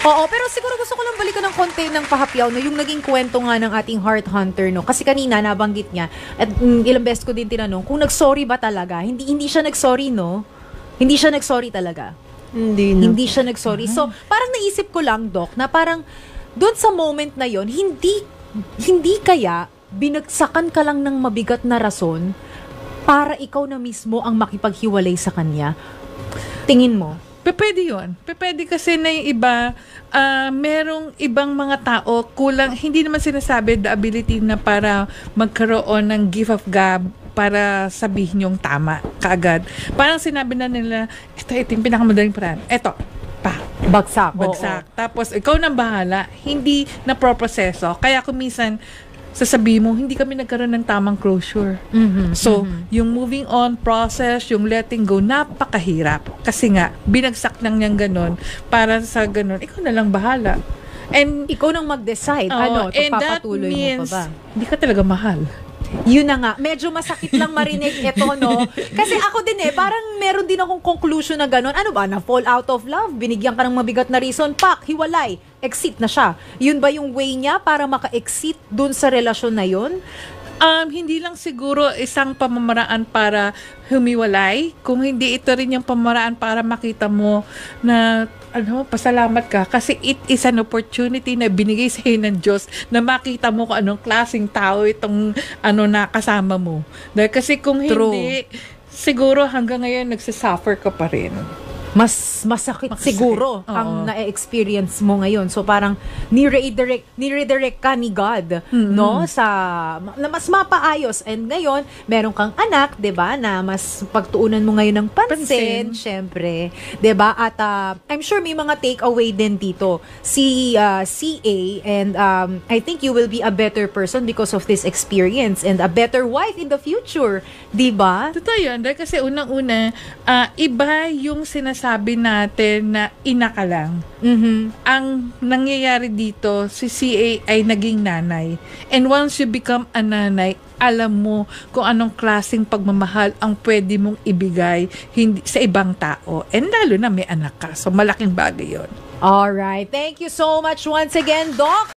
Oo, pero siguro gusto ko lang balikan ng konti ng pahapyaw, no, yung naging kwento nga ng ating heart hunter, no. Kasi kanina nabanggit niya at ilang beses ko din tinanong kung nag-sorry ba talaga. Hindi siya nag-sorry, no. Hindi siya nag-sorry talaga. Hindi siya nag-sorry. So, parang naisip ko lang, Doc, na parang doon sa moment na yon, hindi kaya binagsakan ka lang ng mabigat na rason para ikaw na mismo ang makipaghiwalay sa kanya. Tingin mo? Pwede yun. Pwede kasi na yung iba, merong ibang mga tao, kulang, hindi naman sinasabi the ability na para magkaroon ng gift of gab para sabihin yung tama kaagad. Parang sinabi na nila, ito yung pinakamadaling paraan. Ito, Bagsak. Tapos, ikaw nang bahala, hindi na proproseso. Kaya kung minsan, sasabihin mo, hindi kami nagkaroon ng tamang closure. So, yung moving on process, yung letting go, napakahirap. Kasi nga, binagsak lang niyang ganun. Para sa ganun, ikaw na lang bahala. And ikaw nang mag-decide. Ano, and that papatuloy means, mo pa ba? hindi ka talaga mahal. Yun na nga. Medyo masakit lang marinig ito, no? Kasi ako din parang meron din akong conclusion na gano'n. Ano ba? Na fall out of love? Binigyan ka ng mabigat na reason? Hiwalay. Exit na siya. Yun ba yung way niya para maka-exit dun sa relasyon na yun? Hindi lang siguro isang pamamaraan para humiwalay, kung hindi ito rin yung pamamaraan para makita mo na pasalamat ka kasi it is an opportunity na binigay sa iyo ng Diyos na makita mo kung anong klaseng tao itong na kasama mo. Dahil kasi kung hindi, siguro hanggang ngayon nagsasuffer ka pa rin. Mas masakit siguro ang na-experience mo ngayon. So parang ni-redirect ka ni God, no? Na mas mapaayos. And ngayon, meron kang anak, 'di ba? Na mas pagtuunan mo ngayon ng pansin, syempre, 'di ba? At I'm sure may mga takeaway din dito si CA, and I think you will be a better person because of this experience and a better wife in the future, 'di ba? Totoo 'yun. Dahil kasi unang-una, iba yung sinasabi natin na ina ka lang. Ang nangyayari dito, si CA ay naging nanay. And once you become a nanay, alam mo kung anong klaseng pagmamahal ang pwede mong ibigay sa ibang tao. And lalo na may anak ka. So, malaking bagay yun. Alright. Thank you so much once again, Doc.